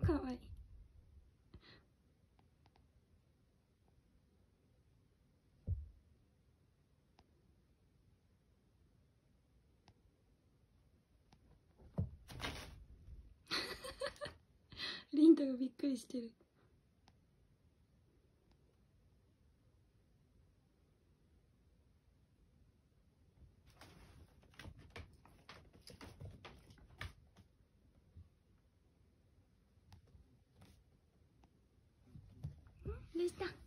かわいい。リンダがびっくりしてる。どうした？